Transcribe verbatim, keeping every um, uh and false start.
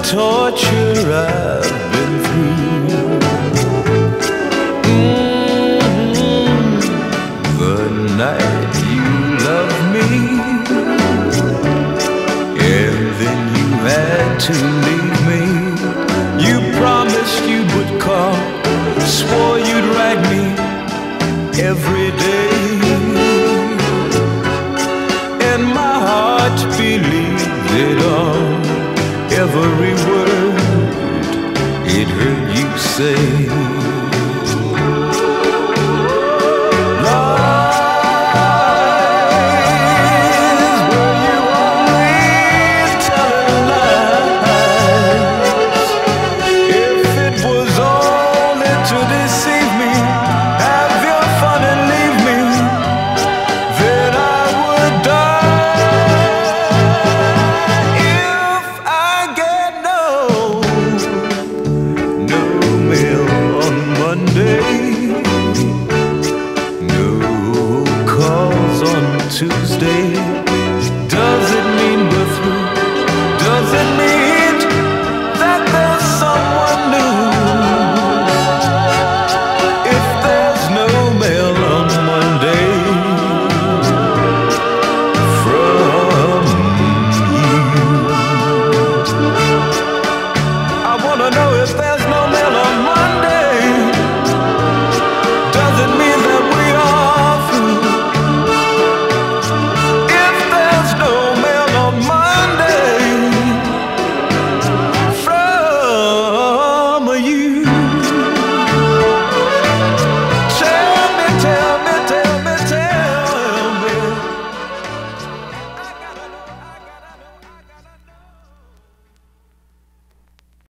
torture I've been through. Mm-hmm. The night you loved me, and then you had to leave me. You promised you would come, swore you'd write me every day, and my heart believed it all. Every word it heard you say.